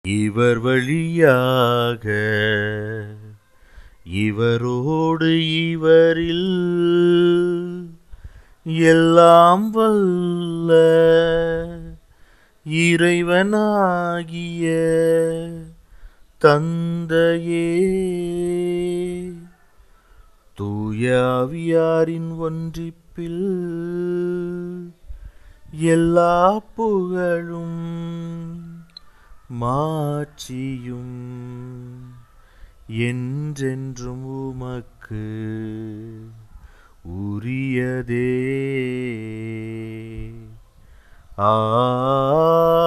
இவர் வழியாக இவரோடு இவரில் எல்லாம் வல்ல இறைவனாகிய தந்தையே, தூய ஆவியாரின் ஒன்றிப்பில் எல்லா புகழும் மாட்சியும் என்றென்றும் உமக்கு உரியதே. ஆமென்.